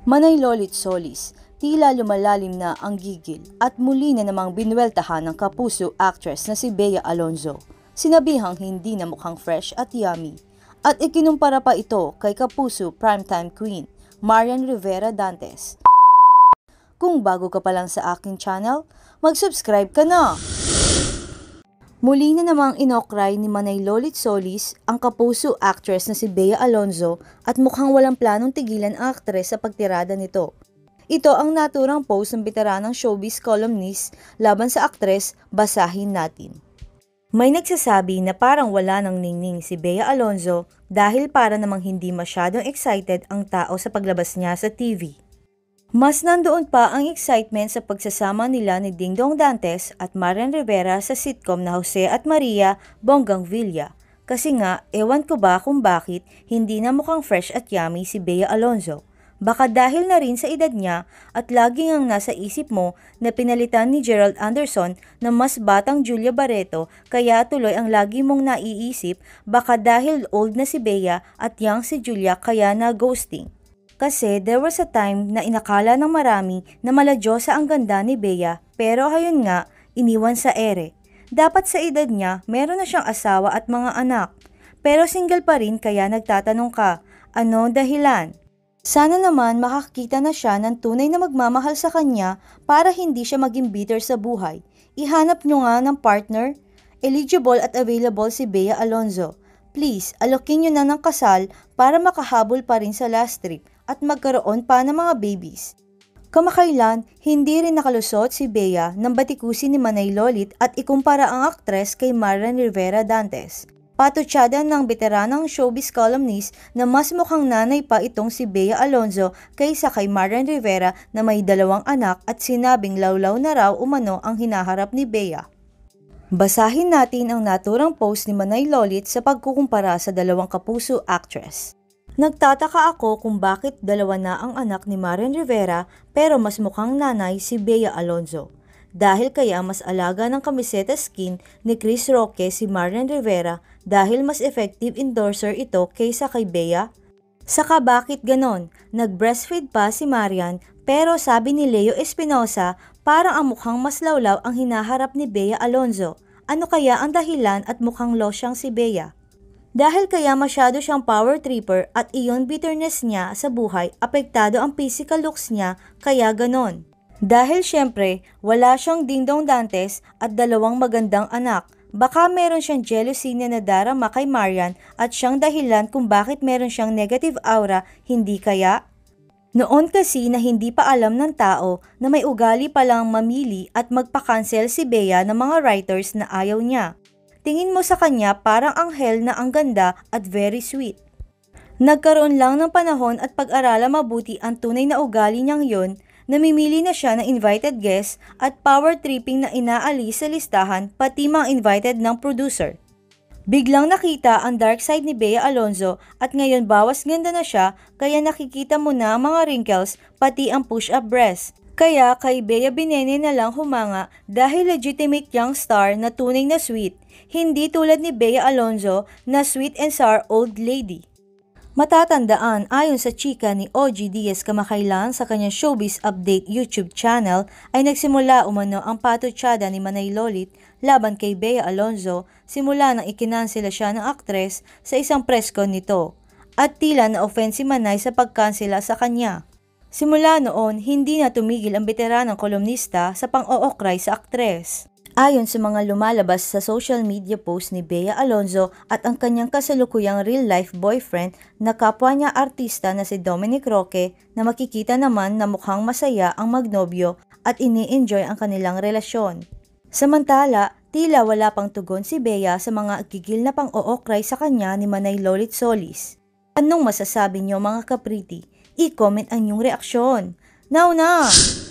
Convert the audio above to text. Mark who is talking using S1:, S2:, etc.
S1: Manay Lolit Solis, tila lumalalim na ang gigil at muli na namang binweltahan ng kapuso actress na si Bea Alonzo. Sinabihang hindi na mukhang fresh at yummy. At ikinumpara pa ito kay kapuso primetime queen, Marian Rivera Dantes. Kung bago ka pa lang sa aking channel, mag-subscribe ka na! Muli na namang inokray ni Manay Lolit Solis ang kapuso actress na si Bea Alonzo at mukhang walang planong tigilan ang aktres sa pagtirada nito. Ito ang naturang post ng veteranang showbiz columnist laban sa aktres, basahin natin. May nagsasabi na parang wala nang ningning si Bea Alonzo dahil para namang hindi masyadong excited ang tao sa paglabas niya sa TV. Mas nandoon pa ang excitement sa pagsasama nila ni Dingdong Dantes at Marian Rivera sa sitcom na Jose at Maria Bonggang Villa. Kasi nga, ewan ko ba kung bakit hindi na mukhang fresh at yummy si Bea Alonzo. Baka dahil na rin sa edad niya at laging ang nasa isip mo na pinalitan ni Gerald Anderson na mas batang Julia Barreto kaya tuloy ang lagi mong naiisip baka dahil old na si Bea at young si Julia kaya na ghosting. Kasi there was a time na inakala ng marami na maladyosa ang ganda ni Bea pero hayun nga, iniwan sa ere. Dapat sa edad niya, meron na siyang asawa at mga anak. Pero single pa rin kaya nagtatanong ka, ano dahilan? Sana naman makakita na siya ng tunay na magmamahal sa kanya para hindi siya maging bitter sa buhay. Ihanap nyo nga ng partner. Eligible at available si Bea Alonzo. Please, alokin nyo na ng kasal para makahabol pa rin sa last trip at magkaroon pa ng mga babies. Kamakailan, hindi rin nakalusot si Bea ng batikusin ni Manay Lolit at ikumpara ang aktres kay Marian Rivera Dantes. Patutsada ng veteranang showbiz columnist na mas mukhang nanay pa itong si Bea Alonzo kaysa kay Marian Rivera na may 2 anak at sinabing lawlaw na raw umano ang hinaharap ni Bea. Basahin natin ang naturang post ni Manay Lolit sa pagkukumpara sa dalawang kapuso actress. Nagtataka ako kung bakit 2 na ang anak ni Marian Rivera pero mas mukhang nanay si Bea Alonzo. Dahil kaya mas alaga ng kamiseta skin ni Chris Roque si Marian Rivera dahil mas effective endorser ito kaysa kay Bea? Saka bakit ganon? Nag-breastfeed pa si Marian pero sabi ni Leo Espinosa parang ang mukhang mas lawlaw ang hinaharap ni Bea Alonzo. Ano kaya ang dahilan at mukhang losyang si Bea? Dahil kaya masyado siyang power tripper at iyon bitterness niya sa buhay, apektado ang physical looks niya kaya ganon. Dahil syempre, wala siyang Dingdong Dantes at 2 magandang anak. Baka meron siyang jealousy na nadarama kay Marian at siyang dahilan kung bakit meron siyang negative aura, hindi kaya? Noon kasi na hindi pa alam ng tao na may ugali palang mamili at magpa-cancel si Bea ng mga writers na ayaw niya. Tingin mo sa kanya parang anghel na ang ganda at very sweet. Nagkaroon lang ng panahon at pag-aralan mabuti ang tunay na ugali niyang yon, namimili na siya ng invited guest at power tripping na inaalis sa listahan pati mga invited ng producer. Biglang nakita ang dark side ni Bea Alonzo at ngayon bawas ganda na siya kaya nakikita mo na ang mga wrinkles pati ang push-up breast. Kaya kay Bea Binene na lang humanga dahil legitimate young star na tunay na sweet, hindi tulad ni Bea Alonzo na sweet and sour old lady. Matatandaan ayon sa chika ni OG Diaz kamakailan sa kanyang Showbiz Update YouTube channel ay nagsimula umano ang patutsada ni Manay Lolit laban kay Bea Alonzo simula nang ikinansela siya ng aktres sa isang press con nito at tila na-offend si Manay sa pagkansela sa kanya. Simula noon, hindi na tumigil ang veteranang kolumnista sa pang-ookray sa aktres. Ayon sa mga lumalabas sa social media post ni Bea Alonzo at ang kanyang kasalukuyang real-life boyfriend na kapwa niya artista na si Dominic Roque na makikita naman na mukhang masaya ang magnobyo at ini-enjoy ang kanilang relasyon. Samantala, tila wala pang tugon si Bea sa mga gigil na pang-ookray sa kanya ni Manay Lolit Solis. Anong masasabi niyo mga kapriti? I-comment ang inyong reaksyon. Now na!